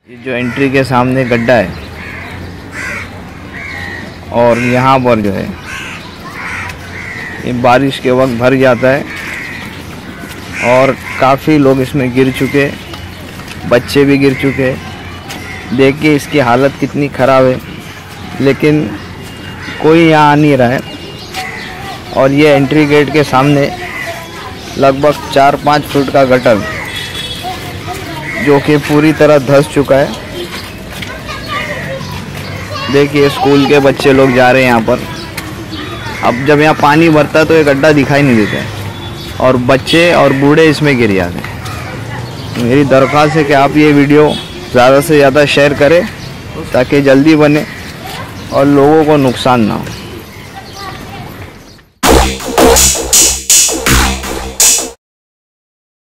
ये जो एंट्री के सामने गड्ढा है और यहाँ पर जो है ये बारिश के वक्त भर जाता है और काफ़ी लोग इसमें गिर चुके, बच्चे भी गिर चुके। देखिए इसकी हालत कितनी ख़राब है, लेकिन कोई यहाँ आ नहीं रहा है। और ये एंट्री गेट के सामने लगभग 4-5 फुट का गटर जो कि पूरी तरह धंस चुका है। देखिए स्कूल के बच्चे लोग जा रहे हैं यहाँ पर। अब जब यहाँ पानी भरता है तो ये गड्ढा दिखाई नहीं देता है और बच्चे और बूढ़े इसमें गिर जाते हैं। मेरी दरख्वास्त है कि आप ये वीडियो ज़्यादा से ज़्यादा शेयर करें ताकि जल्दी बने और लोगों को नुकसान ना हो।